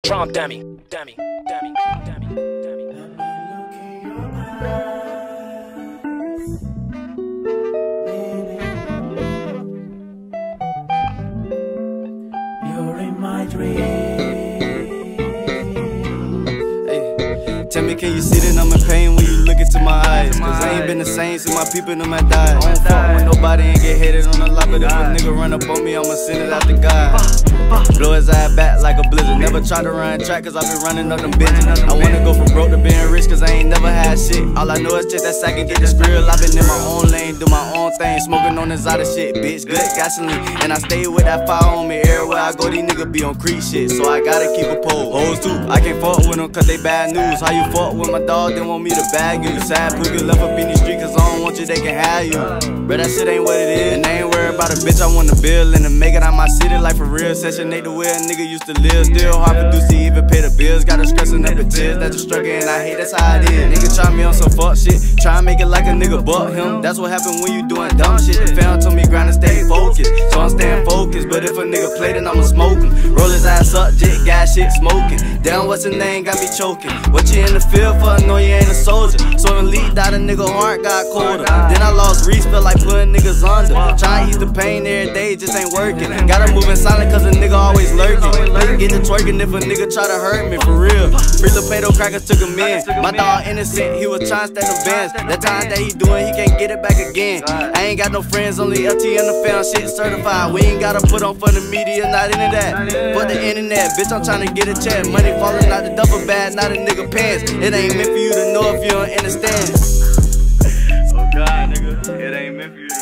Drum dummy, dummy, dummy, dummy, dummy. You're in my dreams. Tell me, can you see that I'm in pain when you look into my eyes? Cause I ain't been the same since my people them had died. I don't fuck with nobody and get hated on the lot, but if a nigga run up on me, I'ma send it out to God. Blow his eye back like a blizzard. Never try to run track cause I been running up them bitches. I wanna go from broke to being rich cause I ain't never had shit. All I know is just that sack and get the skrill. I been in my own lane, do my own thing, smoking on this other shit, bitch. Good gasoline, and I stay with that fire on me everywhere I go. These niggas be on creep shit, so I gotta keep a pole. Hoes too, I can't fuck with them cause they bad news. How you fuck with my dog, they want me to bag you. Sad pookie left up in the street cause I don't want you, they can have you. But that shit ain't what it is, and I ain't worried about a bitch. I want to build and to make it out my city like for real. Section 8 the way a nigga used to live. Still hard for Deucey even pay the bills. Got her stressing up the tears, that's a struggle and I hate that's how it is. Nigga try me on some fuck shit, try and make it like a nigga buck him. That's what happen when you doing dumb shit. The fam told me grind and stay focused, so I'm staying focused. But if a nigga play then I'ma smoke him. Roll his ass up, jit, gas shit smoking. Damn, what's his name, got me choking. What you in the field for? I know you ain't a soldier. So when Lee died, a nigga heart got colder. Then I lost reach, felt like putting niggas under. Try to ease the pain every day, just ain't working. Gotta move in silent cause a nigga always lurking. Nigga get to twerking if a nigga try to hurt me, for real. Free little Pato crackers took him in. My dog innocent, he was trying to stack them bands. That time that he doing, he can't get it back again. I ain't got no friends, only LT and the fam, shit certified. We ain't gotta put on for the media, not into that. For the internet, bitch, I'm trying to get a check. Money falling out the duffel bag, not a nigga pants. It ain't meant for you to know if you don't understand. Oh God, nigga, it ain't meant for you to